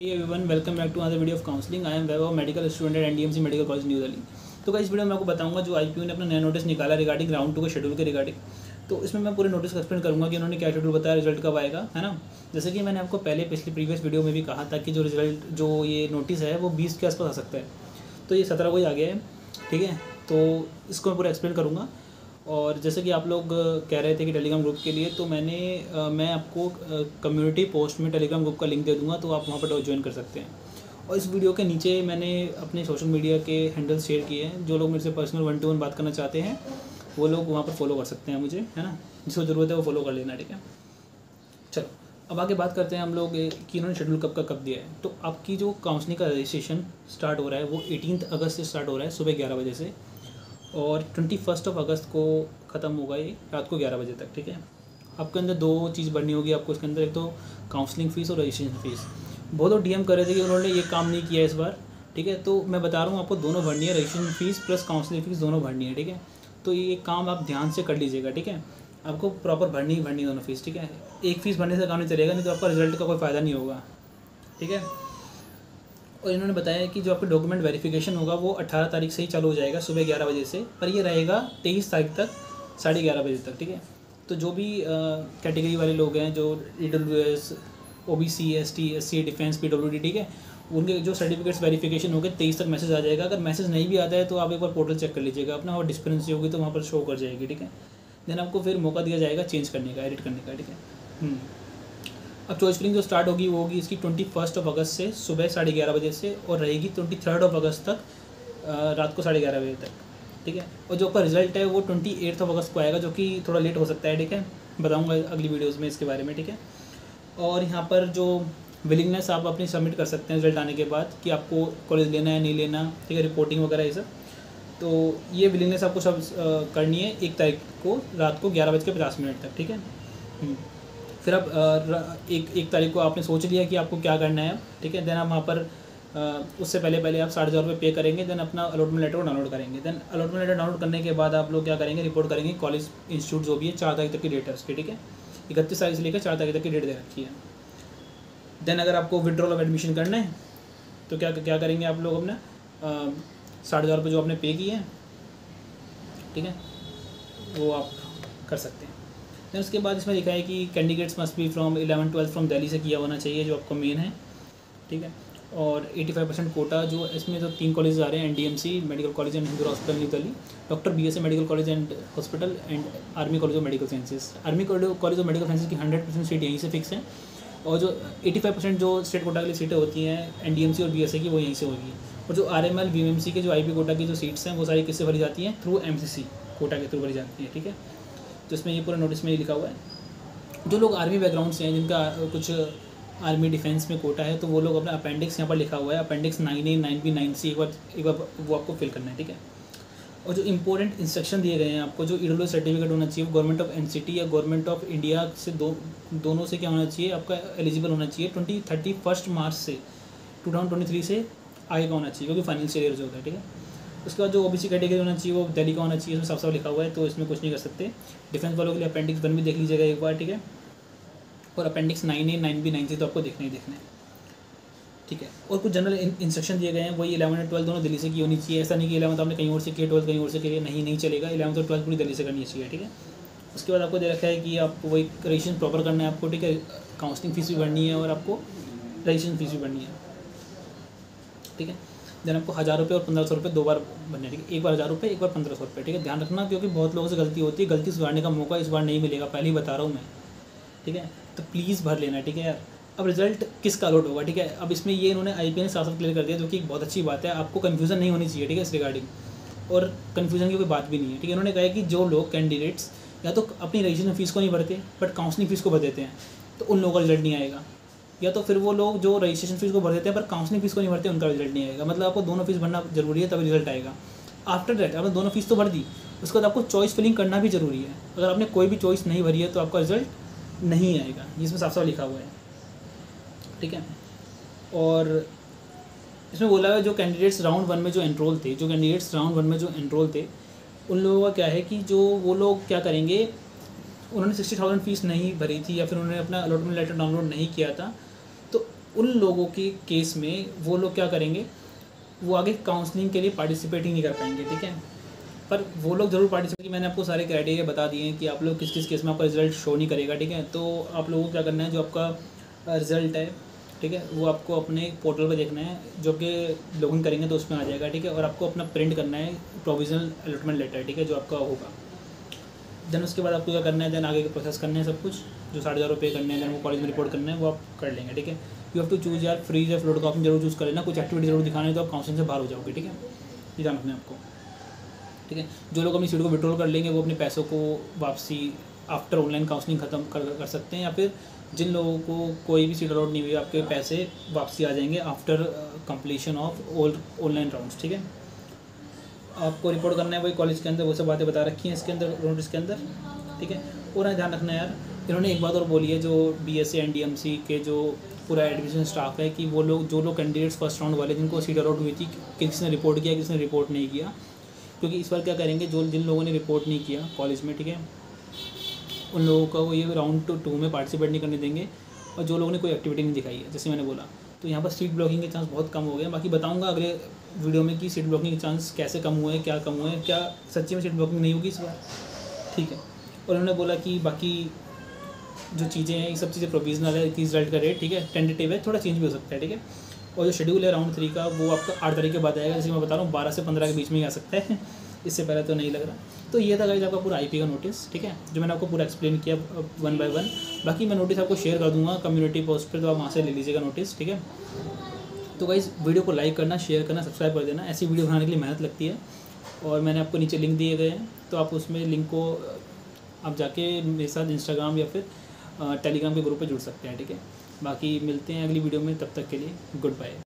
Hey everyone, welcome back to another video of counseling. I am Vaibhav, medical student at NDMC Medical College new Delhi. तो guys इस video में आपको बताऊंगा जो IPU ने अपना नया नोटिस निकाला रिगार्डिंग राउंड 2 के शेड्यूल के रिगार्डिंग। तो इसमें मैं पूरे नोटिस का एक्सप्लेन करूंगा कि उन्होंने क्या शेड्यूल बताया, रिजल्ट कब आएगा, है ना। जैसे कि मैंने आपको पहले प्रीवियस वीडियो में भी कहा था कि जो रिजल्ट जो ये नोटिस है वो 20 के आसपास आ सकता है। तो ये 17 को ही आ गया है, ठीक है। तो इसको मैं पूरा एक्सप्लेन करूँगा। और जैसे कि आप लोग कह रहे थे कि टेलीग्राम ग्रुप के लिए, तो मैं आपको कम्युनिटी पोस्ट में टेलीग्राम ग्रुप का लिंक दे दूंगा, तो आप वहाँ पर ज्वाइन कर सकते हैं। और इस वीडियो के नीचे मैंने अपने सोशल मीडिया के हैंडल्स शेयर किए हैं। जो लोग मेरे से पर्सनल 1-to-1 बात करना चाहते हैं वो लोग वहाँ पर फॉलो कर सकते हैं मुझे, है ना। जिसको ज़रूरत है वो फॉलो कर लेना, ठीक है। चलो अब आगे बात करते हैं हम लोग कि इन्होंने शेड्यूल कब का कब दिया है। तो आपकी जो काउंसलिंग का रजिस्ट्रेशन स्टार्ट हो रहा है वो 18 अगस्त से स्टार्ट हो रहा है सुबह 11 बजे से, और 21 अगस्त को ख़त्म होगा ये रात को 11 बजे तक, ठीक है। आपके अंदर दो चीज़ भरनी होगी आपको इसके अंदर, एक तो काउंसलिंग फ़ीस और रजिस्ट्रेशन फ़ीस। बहुत लोग डीएम कर रहे थे कि उन्होंने ये काम नहीं किया इस बार, ठीक है। तो मैं बता रहा हूँ आपको दोनों भरनी है, registration fees plus counselling fees दोनों भरनी है, ठीक है। तो ये काम आप ध्यान से कर लीजिएगा, ठीक है। आपको प्रॉपर भरनी ही भरनी दोनों फ़ीस, ठीक है। एक फ़ीस भरने से काम नहीं चलेगा, नहीं तो आपका रिजल्ट का कोई फ़ायदा नहीं होगा, ठीक है। और इन्होंने बताया कि जो आपका डॉक्यूमेंट वेरिफिकेशन होगा वो 18 तारीख से ही चालू हो जाएगा सुबह 11 बजे से, पर ये रहेगा 23 तारीख तक 11:30 बजे तक, ठीक है। तो जो भी कैटेगरी वाले लोग हैं, जो EWS, OBC, ST, SC, defence, PWD, ठीक है, उनके जो सर्टिफिकेट्स वेरिफिकेशन हो गए 23 तक मैसेज आ जाएगा। अगर मैसेज नहीं भी आता है तो आप एक बार पोर्टल चेक कर लीजिएगा अपना, और डिस्पेंसी होगी तो वहाँ पर शो कर जाएगी, ठीक है। देन आपको फिर मौका दिया जाएगा चेंज करने का, एडिट करने का, ठीक है। अब चॉइस फिलिंग जो स्टार्ट होगी वो होगी इसकी 21 अगस्त से सुबह 11:30 बजे से, और रहेगी 23 अगस्त तक रात को 11:30 बजे तक, ठीक है। और जो आपका रिजल्ट है वो 28 अगस्त को आएगा, जो कि थोड़ा लेट हो सकता है, ठीक है। बताऊंगा अगली वीडियोज़ में इसके बारे में, ठीक है। और यहाँ पर जो विलिंगनेस आप अपनी सबमिट कर सकते हैं रिजल्ट आने के बाद कि आपको कॉलेज लेना है नहीं लेना, ठीक है, रिपोर्टिंग वगैरह ये सब। तो ये विलिंगनेस आपको सब करनी है 1 तारीख को रात को 11:50 तक, ठीक है। फिर अब एक तारीख को आपने सोच लिया कि आपको क्या करना है, ठीक है। देन आप वहाँ पर उससे पहले आप 4,500 रुपये पे करेंगे। देन अपना अलॉटमेंट लेटर को डाउनलोड करेंगे। देन अलॉटमेंट लेटर डाउनलोड करने के बाद आप लोग क्या करेंगे, रिपोर्ट करेंगे कॉलेज इंस्टीट्यूट जो भी है। 4 तारीख तक की डेट है उसकी, ठीक है। 31 तारीख से लेकर 4 तारीख तक की डेट दे रखी है। देन अगर आपको विड्रॉल ऑफ एडमिशन करना है तो क्या करेंगे आप लोग अपना 4,500 रुपये जो आपने पे किए हैं, ठीक है, वो आप कर सकते हैं। फिर उसके बाद इसमें लिखा है कि candidates must be from 11-12 from Delhi से किया होना चाहिए, जो आपका मेन है, ठीक है। और 85% कोटा जो इसमें जो 3 कॉलेज आ रहे हैं, NDMC medical college and Hindu hospital new Delhi, doctor BSA medical college and hospital, and army college of medical sciences. Army college of medical sciences की 100% सीट यहीं से फिक्स है, और जो 85% जो स्टेट कोटा के लिए सीटें होती हैं NDMC और BSA की, वो यहीं से होगी। और जो RML VMC के जो IP कोटा की जो सीट्स हैं वो सारी किससे भरी जाती हैं, थ्रू MCC कोटा के थ्रू भरी जाती हैं, ठीक है। तो इसमें ये पूरा नोटिस में ही लिखा हुआ है। जो लोग आर्मी बैकग्राउंड से हैं, जिनका कुछ आर्मी डिफेंस में कोटा है, तो वो लोग अपना अपेंडिक्स यहाँ पर लिखा हुआ है, अपेंडिक्स 9A, 9B, 9C, एक बार वो आपको फिल करना है, ठीक है। और जो इंपॉर्टेंट इंस्ट्रक्शन दिए गए हैं आपको, जो EWS सर्टिफिकेट होना चाहिए गवर्नमेंट ऑफ NCT या गवर्नमेंट ऑफ इंडिया से दोनों से क्या होना चाहिए, आपका एलिजिबल होना चाहिए 31 मार्च से 2023 से आगे का होना चाहिए, क्योंकि फाइनेंशियल ईयर जो होता है, ठीक है। उसके बाद जो OBC कैटेगरी होना चाहिए वो दिल्ली का होना चाहिए, इसमें साफ लिखा हुआ है, तो इसमें कुछ नहीं कर सकते। डिफेंस वालों के लिए अपेंडिक्स 1 भी देख लीजिएगा एक बार, ठीक है। और अपेंडिक्स 9A, 9B, 9C तो आपको देखना ही देखना है, ठीक है। और कुछ जनरल इंस्ट्रक्शन दिए गए हैं, वही 11 और 12 दोनों दिल्ली से की होनी चाहिए। ऐसा नहीं कि 11 आपने कहीं और से किया, 12 कहीं और से किया, नहीं चलेगा। 11 और 12 पूरी दिल्ली से करनी चाहिए, ठीक है। उसके बाद आपको दे रखा है कि आपको वही रजिस्ट्रेशन प्रॉपर करना है आपको, ठीक है। काउंसलिंग फीस भी भरनी है और आपको रजिस्ट्रेशन फीस भी भरनी है, ठीक है। देन आपको 1,000 रुपये और 1,500 रुपये 2 बार भरने, ठीक है। एक बार 1,000 रुपये, एक बार 1,500 रुपये, ठीक है। ध्यान रखना, क्योंकि बहुत लोगों से गलती होती है, गलती सुधारने का मौका इस बार नहीं मिलेगा, पहले ही बता रहा हूँ मैं, ठीक है। तो प्लीज़ भर लेना, ठीक है यार। अब रिजल्ट किसका अलॉट होगा, ठीक है। अब इसमें ये इन्होंने IP ने साफ क्लियर कर दिया, जो कि एक बहुत अच्छी बात है। आपको कन्फ्यूज़न नहीं होनी चाहिए, ठीक है, इस रिगार्डिंग, और कन्फ्यूज़न की कोई बात भी नहीं है, ठीक है। इन्होंने कहा है कि जो लोग कैंडिडेट्स या तो अपनी रजिस्ट्रेशन फीस को नहीं भरते बट काउंसलिंग फीस को भर देते हैं, तो उन लोगों का रिजल्ट नहीं आएगा। या तो फिर वो लोग जो रजिस्ट्रेशन फीस को भर देते हैं पर काउंसलिंग फीस को नहीं भरते, उनका रिजल्ट नहीं आएगा। मतलब आपको दोनों फीस भरना जरूरी है, तभी रिजल्ट आएगा। आफ्टर दैट आपने दोनों फीस तो भर दी, उसके बाद आपको चॉइस फिलिंग करना भी जरूरी है। अगर आपने कोई भी चॉइस नहीं भरी है तो आपका रिजल्ट नहीं आएगा, जिसमें साफ साफ लिखा हुआ है, ठीक है। और इसमें बोला है जो कैंडिडेट्स राउंड 1 में जो एनरोल थे, उन लोगों का क्या है कि जो वो लोग क्या करेंगे, उन्होंने 60,000 फीस नहीं भरी थी या फिर उन्होंने अपना अलॉटमेंट लेटर डाउनलोड नहीं किया था, तो उन लोगों के केस में वो लोग क्या करेंगे, वो आगे काउंसलिंग के लिए पार्टिसिपेट ही नहीं कर पाएंगे, ठीक है। पर वो लोग ज़रूर पार्टिसिपेट, मैंने आपको सारे क्राइटेरिया बता दिए हैं कि आप लोग किस किस केस में आपका रिजल्ट शो नहीं करेगा, ठीक है। तो आप लोगों को क्या करना है, जो आपका रिजल्ट है, ठीक है, वो आपको अपने पोर्टल पर देखना है, जो कि लॉगिन करेंगे तो उसमें आ जाएगा, ठीक है। और आपको अपना प्रिंट करना है प्रोविजनल अलॉटमेंट लेटर, ठीक है, जो आपका होगा। देन उसके बाद आपको क्या करना है, देन आगे का प्रोसेस करना है सब कुछ, जो 4,500 रुपये करने हैं, देन वो कॉलेज में रिपोर्ट करना है, वो आप कर लेंगे, ठीक है। यू हैव टू चूज़ यार, फ्रीज या फ्लोट का ऑप्शन जरूर चूज़ कर लेना, कुछ एक्टिविटी जरूर दिखाना है तो आप काउंसलिंग से बाहर हो जाओगे, ठीक है, ये ध्यान रखना है आपको, ठीक है। जो लोग अपनी सीट को विड्रॉल कर लेंगे वो अपने पैसों को वापसी आफ्टर ऑनलाइन काउंसलिंग ख़त्म कर सकते हैं, या फिर जिन लोगों को कोई भी सीट अलॉट नहीं हुई, आपके पैसे वापसी आ जाएंगे after completion of online rounds, ठीक है। आपको रिपोर्ट करना है वही कॉलेज के अंदर, वो सब बातें बता रखी हैं इसके अंदर, नोटिस के अंदर, ठीक है। और ध्यान रखना है यार, इन्होंने एक बात और बोली है, जो BSc NDMC के जो पूरा एडमिशन स्टाफ है, कि वो लोग जो लोग कैंडिडेट्स फर्स्ट राउंड वाले जिनको सीट अलॉट हुई थी, किसी ने रिपोर्ट किया, किसी ने रिपोर्ट नहीं किया, क्योंकि इस बार क्या करेंगे, जो जिन लोगों ने रिपोर्ट नहीं किया कॉलेज में, ठीक है, उन लोगों का वो ये राउंड 2 में पार्टिसिपेट नहीं करने देंगे। और जो लोगों ने कोई एक्टिविटी नहीं दिखाई है, जैसे मैंने बोला, तो यहाँ पर सीट ब्लॉकिंग के चांस बहुत कम हो गए। बाकी बताऊँगा अगले वीडियो में कि सीट ब्लॉकिंग के चांस कैसे कम हुए हैं, क्या कम हुए हैं, क्या सच्ची में सीट ब्लॉकिंग नहीं होगी इस बार, ठीक है। और उन्होंने बोला कि बाकी जो चीज़ें हैं, ये सब चीज़ें प्रोविजनल है, कि रिजल्ट का रेट, ठीक है, टेंटेटिव है, थोड़ा चेंज भी हो सकता है, ठीक है। और जो शेड्यूल है राउंड 3 का, वो आपका 8 तारीख के बाद आएगा, जैसे मैं बता रहा हूँ 12 से 15 के बीच में ही आ सकता है इससे पहले तो नहीं लग रहा। तो ये था गाइस आपका पूरा IP का नोटिस, ठीक है, जो मैंने आपको पूरा एक्सप्लेन किया 1 बाय 1। बाकी मैं नोटिस आपको शेयर कर दूँगा कम्युनिटी पोस्ट पर, तो आप वहाँ से ले लीजिएगा नोटिस, ठीक है। तो गाइस वीडियो को लाइक करना, शेयर करना, सब्सक्राइब कर देना, ऐसी वीडियो बनाने के लिए मेहनत लगती है। और मैंने आपको नीचे लिंक दिए गए हैं, तो आप उसमें लिंक को आप जाके मेरे साथ इंस्टाग्राम या फिर टेलीग्राम के ग्रुप पे जुड़ सकते हैं, ठीक है। बाकी मिलते हैं अगली वीडियो में, तब तक के लिए गुड बाय।